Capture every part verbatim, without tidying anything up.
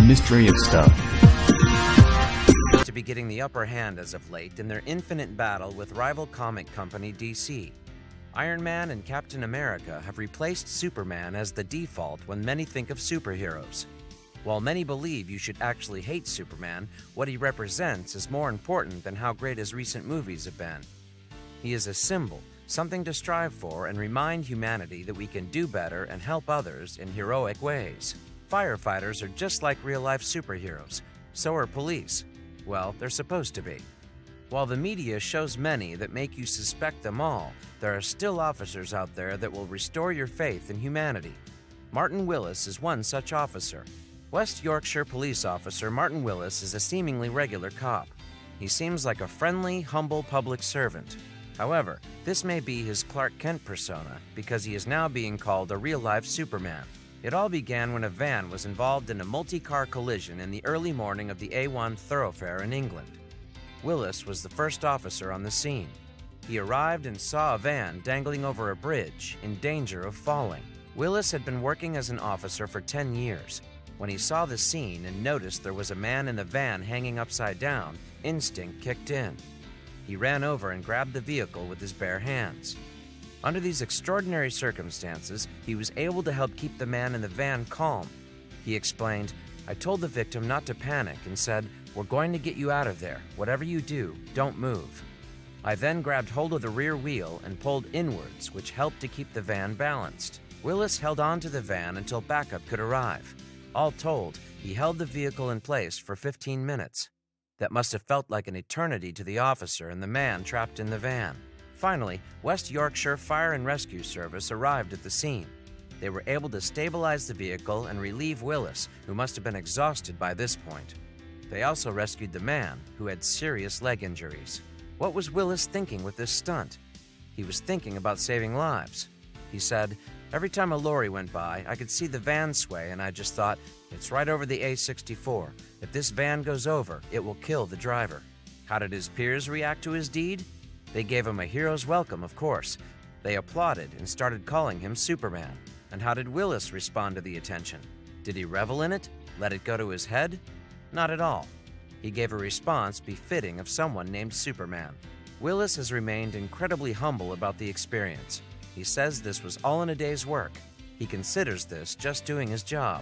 mystery of stuff. To be getting the upper hand as of late in their infinite battle with rival comic company D C. Iron Man and Captain America have replaced Superman as the default when many think of superheroes. While many believe you should actually hate Superman, what he represents is more important than how great his recent movies have been. He is a symbol, something to strive for and remind humanity that we can do better and help others in heroic ways. Firefighters are just like real-life superheroes. So are police. Well, they're supposed to be. While the media shows many that make you suspect them all, there are still officers out there that will restore your faith in humanity. Martin Willis is one such officer. West Yorkshire police officer Martin Willis is a seemingly regular cop. He seems like a friendly, humble public servant. However, this may be his Clark Kent persona because he is now being called a real-life Superman. It all began when a van was involved in a multi-car collision in the early morning of the A one thoroughfare in England. Willis was the first officer on the scene. He arrived and saw a van dangling over a bridge in danger of falling. Willis had been working as an officer for ten years. When he saw the scene and noticed there was a man in the van hanging upside down, instinct kicked in. He ran over and grabbed the vehicle with his bare hands. Under these extraordinary circumstances, he was able to help keep the man in the van calm. He explained, "I told the victim not to panic and said, 'We're going to get you out of there. Whatever you do, don't move.' I then grabbed hold of the rear wheel and pulled inwards, which helped to keep the van balanced." Willis held on to the van until backup could arrive. All told, he held the vehicle in place for fifteen minutes. That must have felt like an eternity to the officer and the man trapped in the van. Finally, West Yorkshire Fire and Rescue Service arrived at the scene. They were able to stabilize the vehicle and relieve Willis, who must have been exhausted by this point. They also rescued the man, who had serious leg injuries. What was Willis thinking with this stunt? He was thinking about saving lives. He said, "Every time a lorry went by, I could see the van sway, and I just thought, it's right over the A sixty-four. If this van goes over, it will kill the driver." How did his peers react to his deed? They gave him a hero's welcome, of course. They applauded and started calling him Superman. And how did Willis respond to the attention? Did he revel in it? Let it go to his head? Not at all. He gave a response befitting of someone named Superman. Willis has remained incredibly humble about the experience. He says this was all in a day's work. He considers this just doing his job.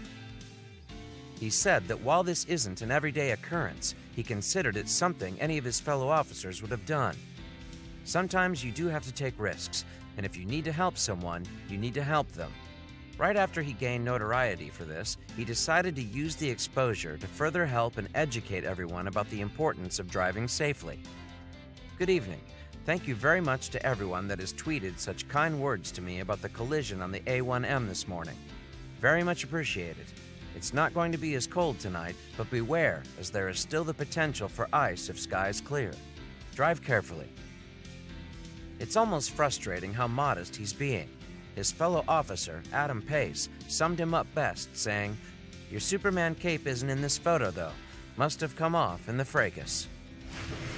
He said that while this isn't an everyday occurrence, he considered it something any of his fellow officers would have done. Sometimes you do have to take risks, and if you need to help someone, you need to help them. Right after he gained notoriety for this, he decided to use the exposure to further help and educate everyone about the importance of driving safely. Good evening. Thank you very much to everyone that has tweeted such kind words to me about the collision on the A one M this morning. Very much appreciated. It's not going to be as cold tonight, but beware, as there is still the potential for ice if skies clear. Drive carefully. It's almost frustrating how modest he's being. His fellow officer, Adam Pace, summed him up best, saying, "Your Superman cape isn't in this photo, though. Must have come off in the fracas."